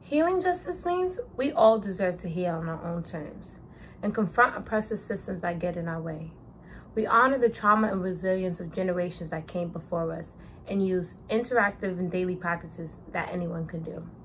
Healing justice means we all deserve to heal on our own terms and confront oppressive systems that get in our way. We honor the trauma and resilience of generations that came before us and use interactive and daily practices that anyone can do.